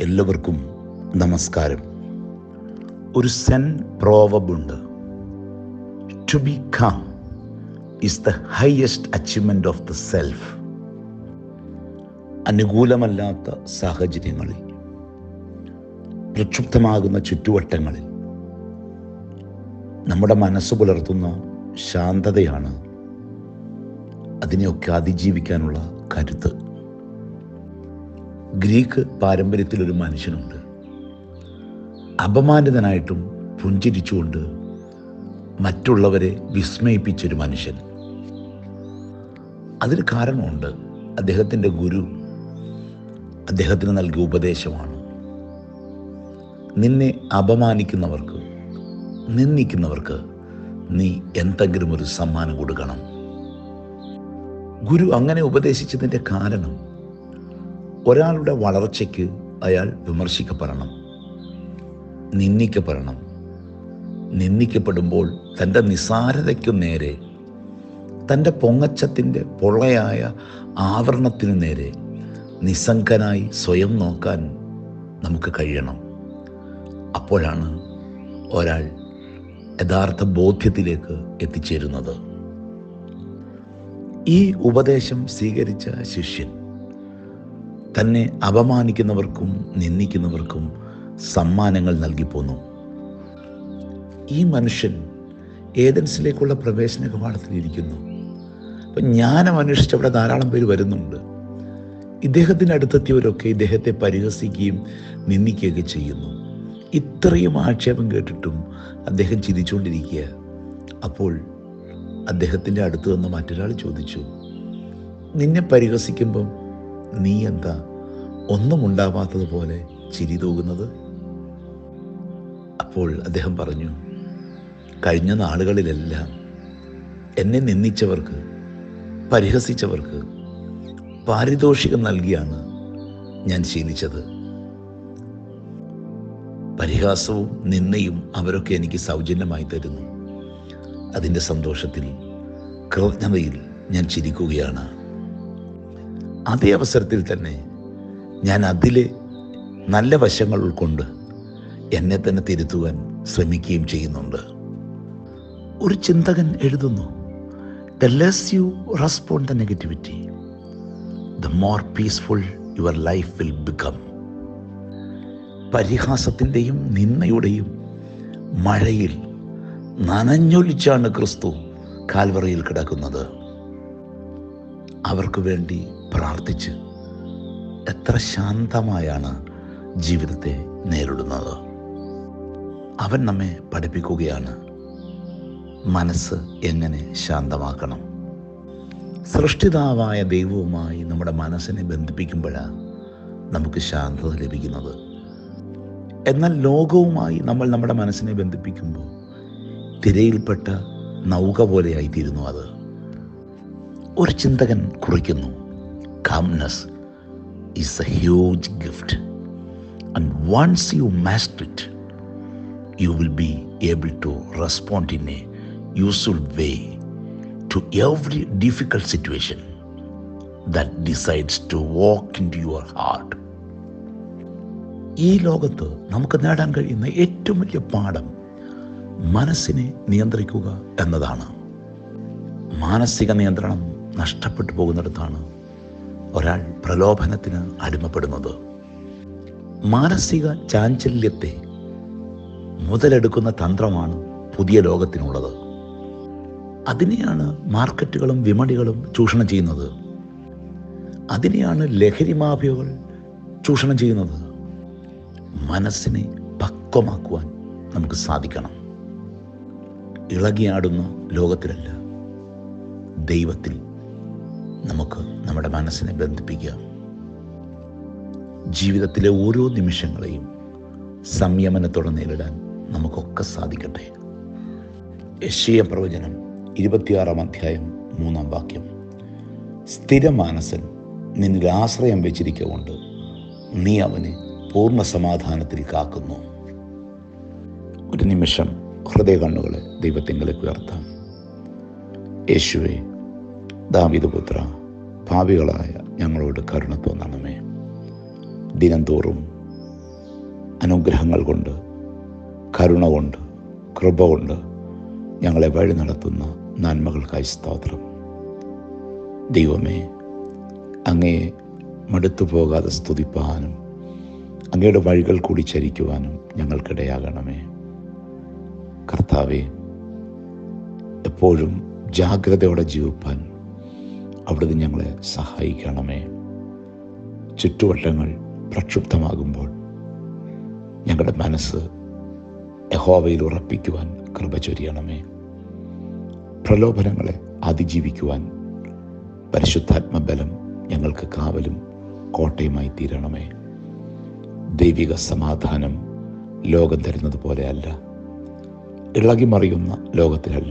എല്ലാവർക്കും നമസ്കാരം. ഒരു സെൻ പ്രോവബുണ്ട്. To be calm is the highest achievement of the self. അനുകൂലമല്ലാത്ത സാഹചര്യങ്ങളിൽ, പ്രക്ഷുബ്ധമാകുന്ന ചുറ്റുവട്ടങ്ങളിൽ നമ്മുടെ മനസ്സ് പുലർത്തുന്ന ശാന്തതയാണ് അതിനെയൊക്കെ അതിജീവിക്കാനുള്ള കരുത്ത്. ഗ്രീക്ക് പാരമ്പര്യത്തിലൊരു മനുഷ്യനുണ്ട്. അപമാനിതനായിട്ടും പുഞ്ചിരിച്ചുകൊണ്ട് മറ്റുള്ളവരെ വിസ്മയിപ്പിച്ചൊരു മനുഷ്യൻ. അതിന് കാരണമുണ്ട്. അദ്ദേഹത്തിൻ്റെ ഗുരു അദ്ദേഹത്തിന് നൽകിയ ഉപദേശമാണ്: നിന്നെ അപമാനിക്കുന്നവർക്ക്, നിന്ദിക്കുന്നവർക്ക് നീ എന്തെങ്കിലും ഒരു സമ്മാനം കൊടുക്കണം. ഗുരു അങ്ങനെ ഉപദേശിച്ചതിൻ്റെ കാരണം, ഒരാളുടെ വളർച്ചയ്ക്ക് അയാൾ വിമർശിക്കപ്പെടണം, നിന്ദിക്കപ്പെടണം. നിന്ദിക്കപ്പെടുമ്പോൾ തൻ്റെ നിസ്സാരതയ്ക്കു നേരെ, തൻ്റെ പൊങ്ങച്ചത്തിൻ്റെ പൊള്ളയായ ആവരണത്തിനു നേരെ നിസ്സംഗനായി സ്വയം നോക്കാൻ നമുക്ക് കഴിയണം. അപ്പോഴാണ് ഒരാൾ യഥാർത്ഥ ബോധ്യത്തിലേക്ക് എത്തിച്ചേരുന്നത്. ഈ ഉപദേശം സ്വീകരിച്ച ശിഷ്യൻ തന്നെ അപമാനിക്കുന്നവർക്കും നിന്ദിക്കുന്നവർക്കും സമ്മാനങ്ങൾ നൽകിപ്പോന്നു. ഈ മനുഷ്യൻ ഏതൻസിലേക്കുള്ള പ്രവേശന കവാടത്തിലിരിക്കുന്നു. അപ്പം ജ്ഞാനം അന്വേഷിച്ച് അവിടെ ധാരാളം പേര് വരുന്നുണ്ട്. ഇദ്ദേഹത്തിന് അടുത്തെത്തിയവരൊക്കെ ഇദ്ദേഹത്തെ പരിഹസിക്കുകയും നിന്ദിക്കുകയൊക്കെ ചെയ്യുന്നു. ഇത്രയും ആക്ഷേപം കേട്ടിട്ടും അദ്ദേഹം ചിരിച്ചുകൊണ്ടിരിക്കുക. അപ്പോൾ അദ്ദേഹത്തിൻ്റെ അടുത്ത് വന്ന് മറ്റൊരാൾ ചോദിച്ചു, നിന്നെ പരിഹസിക്കുമ്പം നീ എന്താ ഒന്നും ഉണ്ടാവാത്തതുപോലെ ചിരി തൂകുന്നത്? അപ്പോൾ അദ്ദേഹം പറഞ്ഞു, കഴിഞ്ഞ നാളുകളിലെല്ലാം എന്നെ നിന്ദിച്ചവർക്ക്, പരിഹസിച്ചവർക്ക് പാരിതോഷികം നൽകിയാണ് ഞാൻ ശീലിച്ചത്. പരിഹാസവും നിന്ദയും അവരൊക്കെ എനിക്ക് സൗജന്യമായി തരുന്നു. അതിൻ്റെ സന്തോഷത്തിൽ, കൃതജ്ഞതയിൽ ഞാൻ ചിരിക്കുകയാണ്. അതേ അവസരത്തിൽ തന്നെ ഞാൻ അതിലെ നല്ല വശങ്ങൾ ഉൾക്കൊണ്ട് എന്നെ തന്നെ തിരുത്തുവാൻ ശ്രമിക്കുകയും ചെയ്യുന്നുണ്ട്. ഒരു ചിന്തകൻ എഴുതുന്നു, the less you respond the negativity, the more peaceful your life will become. പരിഹാസത്തിൻ്റെയും നിന്ദയുടെയും മഴയിൽ നനഞ്ഞൊലിച്ചാണ് ക്രിസ്തു കാൽവറിയിൽ കിടക്കുന്നത്. അവർക്ക് വേണ്ടി പ്രാർത്ഥിച്ച് എത്ര ശാന്തമായാണ് ജീവിതത്തെ നേരിടുന്നത്. അവൻ നമ്മെ പഠിപ്പിക്കുകയാണ് മനസ്സ് എങ്ങനെ ശാന്തമാക്കണം. സൃഷ്ടിതാവായ ദൈവവുമായി നമ്മുടെ മനസ്സിനെ ബന്ധിപ്പിക്കുമ്പോഴാണ് നമുക്ക് ശാന്തത ലഭിക്കുന്നത്. എന്നാൽ ലോകവുമായി നമ്മൾ നമ്മുടെ മനസ്സിനെ ബന്ധിപ്പിക്കുമ്പോൾ തിരയിൽപ്പെട്ട നൗക പോലെയായിത്തീരുന്നു അത്. ഒരു ചിന്തകൻ കുറിക്കുന്നു, calmness is a huge gift, and once you master it, you will be able to respond in a useful way to every difficult situation that decides to walk into your heart. ഈ ലോകത്ത് നമുക്ക് നേടാൻ കഴിയുന്ന ഏറ്റവും വലിയ പാഠം മനസ്സിനെ നിയന്ത്രിക്കുക എന്നതാണ്. മാനസിക നിയന്ത്രണം നഷ്ടപ്പെട്ടു പോകുന്നിടത്താണ് ഒരാൾ പ്രലോഭനത്തിന് അടിമപ്പെടുന്നത്. മാനസിക ചാഞ്ചല്യത്തെ മുതലെടുക്കുന്ന തന്ത്രമാണ് പുതിയ ലോകത്തിനുള്ളത്. അതിനെയാണ് മാർക്കറ്റുകളും വിപണികളും ചൂഷണം ചെയ്യുന്നത്. അതിനെയാണ് ലഹരി മാഫിയകൾ ചൂഷണം ചെയ്യുന്നത്. മനസ്സിനെ പക്വമാക്കുവാൻ നമുക്ക് സാധിക്കണം. ഇളകിയാടുന്ന ലോകത്തിലല്ല, ദൈവത്തിൽ നമുക്ക് നമ്മുടെ മനസ്സിനെ ബന്ധിപ്പിക്കാം. ജീവിതത്തിലെ ഓരോ നിമിഷങ്ങളെയും സംയമനത്തോടെ നേരിടാൻ നമുക്കൊക്കെ സാധിക്കട്ടെ. യെശയ്യാ പ്രവചനം 26-ാം അധ്യായം 3-ാം വാക്യം: സ്ഥിരമാനസൻ നിന്നിൽ ആശ്രയം വെച്ചിരിക്കൊണ്ട് നീ അവനെ പൂർണ്ണ സമാധാനത്തിൽ കാക്കുന്നു. ഒരു നിമിഷം ഹൃദയ കണ്ണുകളെ ദൈവത്തിങ്കലേക്ക് ഉയർത്താം. യേശുവേ, ദാവീദുപുത്ര, പാപികളായ ഞങ്ങളോട് കരുണ തോന്നണമേ. ദിനംതോറും അനുഗ്രഹങ്ങൾ കൊണ്ട്, കരുണ കൊണ്ട്, കൃപ കൊണ്ട് ഞങ്ങളെ വഴി നടത്തുന്ന നന്മകൾക്കായി സ്തോത്രം. ദൈവമേ, അങ്ങയെ മടുത്തു പോകാതെ സ്തുതിപ്പാനും അങ്ങയുടെ വഴികൾ കൂടി ചരിക്കുവാനും ഞങ്ങൾക്കിടയാകണമേ. കർത്താവേ, എപ്പോഴും ജാഗ്രതയോടെ ജീവിപ്പാൻ അവിടുന്ന് ഞങ്ങളെ സഹായിക്കണമേ. ചുറ്റുവട്ടങ്ങൾ പ്രക്ഷുബ്ധമാകുമ്പോൾ ഞങ്ങളുടെ മനസ്സ് യഹോവയിൽ ഉറപ്പിക്കുവാൻ കൃപ ചൊരിയണമേ. പ്രലോഭനങ്ങളെ അതിജീവിക്കുവാൻ പരിശുദ്ധാത്മബലം ഞങ്ങൾക്ക് കാവലും കോട്ടയുമായി തീരണമേ. ദൈവിക സമാധാനം ലോകം തരുന്നത് പോലെയല്ല, ഇളകിമറിയുന്ന ലോകത്തിലല്ല,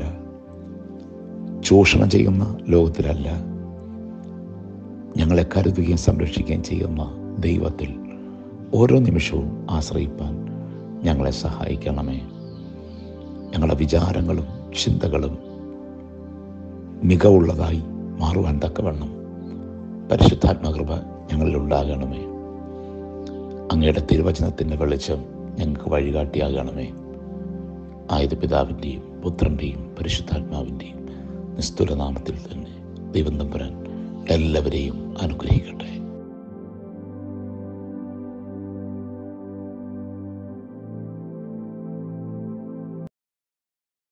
ചൂഷണം ചെയ്യുന്ന ലോകത്തിലല്ല, ഞങ്ങളെ കരുതുകയും സംരക്ഷിക്കുകയും ചെയ്യുന്ന ദൈവത്തിൽ ഓരോ നിമിഷവും ആശ്രയിപ്പാൻ ഞങ്ങളെ സഹായിക്കണമേ. ഞങ്ങളുടെ വിചാരങ്ങളും ചിന്തകളും മികവുള്ളതായി മാറുവാൻ തക്കവണ്ണം പരിശുദ്ധാത്മകൃപ ഞങ്ങളിൽ ഉണ്ടാകണമേ. അങ്ങയുടെ തിരുവചനത്തിൻ്റെ വെളിച്ചം ഞങ്ങൾക്ക് വഴികാട്ടിയാകണമേ. ആയത് പിതാവിൻ്റെയും പുത്രൻ്റെയും പരിശുദ്ധാത്മാവിൻ്റെയും നിസ്തുലനാമത്തിൽ തന്നെ ദൈവം തമ്പുരാൻ എല്ലാവരെയും അനുഗ്രഹിക്കട്ടെ.